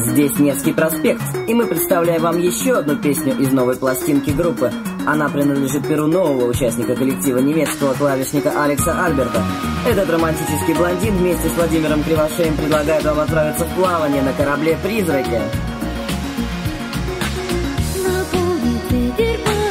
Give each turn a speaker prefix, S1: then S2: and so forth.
S1: Здесь Невский Проспект, и мы представляем вам еще одну песню из новой пластинки группы. Она принадлежит перу нового участника коллектива, немецкого клавишника Алекса Альберта. Этот романтический блондин вместе с Владимиром Кривошеем предлагает вам отправиться в плавание на корабле «Призраке».
S2: Напомнит ветер.